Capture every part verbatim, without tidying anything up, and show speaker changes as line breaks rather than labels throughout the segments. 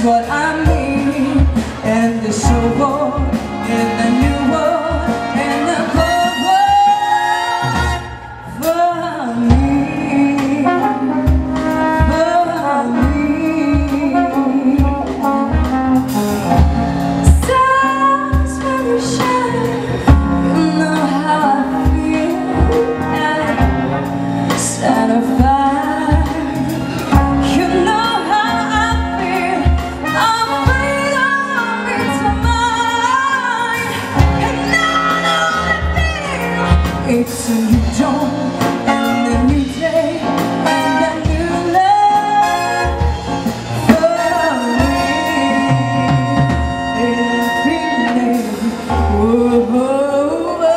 what I mean. And the show world, and the new world, and the cold world for me, for me. Stars when you shine, you know how I feel. And set a fire, you know how I feel. I'm afraid of it's mine, and I know I feel. It's a new dawn and a new day and a new life for me. And I'm feeling, whoa, whoa, whoa,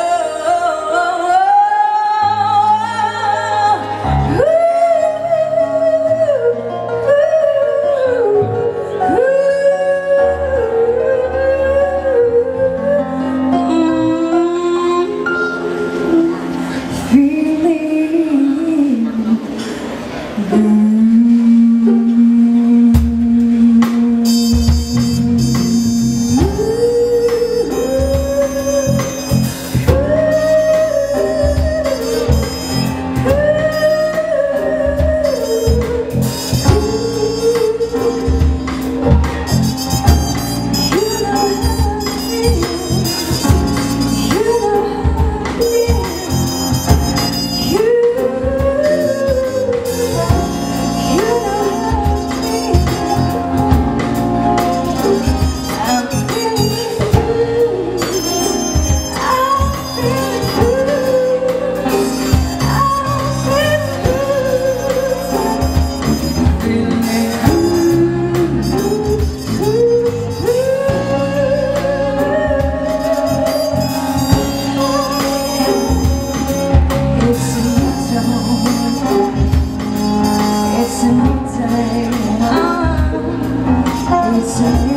it's a new day, it's a new